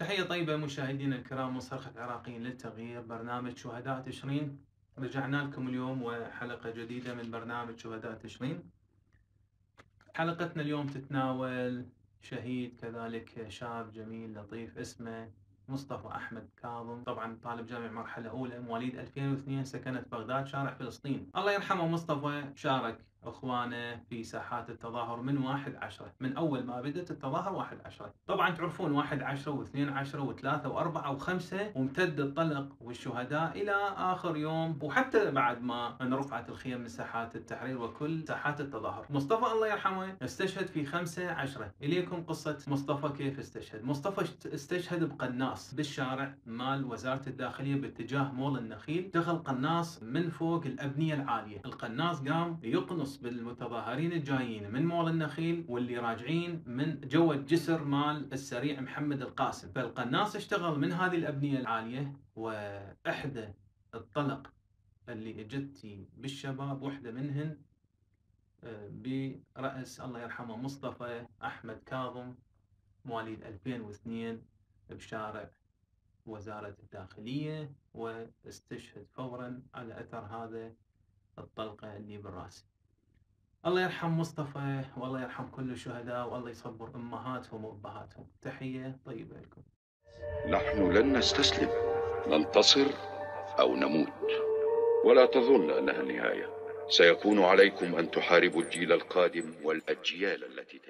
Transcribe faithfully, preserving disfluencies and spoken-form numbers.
تحية طيبة مشاهدينا الكرام من صرخة عراقيين للتغيير، برنامج شهداء تشرين. رجعنا لكم اليوم وحلقة جديدة من برنامج شهداء تشرين. حلقتنا اليوم تتناول شهيد كذلك شاب جميل لطيف اسمه مصطفى أحمد كاظم، طبعا طالب جامعي مرحلة أولى، مواليد ألفين واثنين، سكنت بغداد شارع فلسطين. الله يرحمه مصطفى شارك اخوانه في ساحات التظاهر من واحد عشرة، من اول ما بدت التظاهر واحد عشرة. طبعا تعرفون واحد عشرة واثنين عشرة وثلاثة واربعة وخمسة، وامتد الطلق والشهداء الى اخر يوم، وحتى بعد ما رفعت الخيم من ساحات التحرير وكل ساحات التظاهر. مصطفى الله يرحمه استشهد في خمسة عشرة. اليكم قصة مصطفى كيف استشهد. مصطفى استشهد بقناص بالشارع مال وزارة الداخلية باتجاه مول النخيل. دخل قناص من فوق الابنية العالية. القناص قام يقنص بالمتظاهرين الجايين من مول النخيل واللي راجعين من جوة جسر مال السريع محمد القاسم. فالقناص اشتغل من هذه الأبنية العالية، وإحدى الطلق اللي اجتي بالشباب واحدة منهن برأس الله يرحمه مصطفى أحمد كاظم مواليد ألفين واثنين بشارع وزارة الداخلية، واستشهد فورا على أثر هذا الطلقة اللي بالرأس. الله يرحم مصطفى والله يرحم كل الشهداء، والله يصبر أمهاتهم وأبهاتهم. تحية طيبة لكم. نحن لن نستسلم، ننتصر أو نموت، ولا تظن أنها النهاية. سيكون عليكم أن تحاربوا الجيل القادم والأجيال التي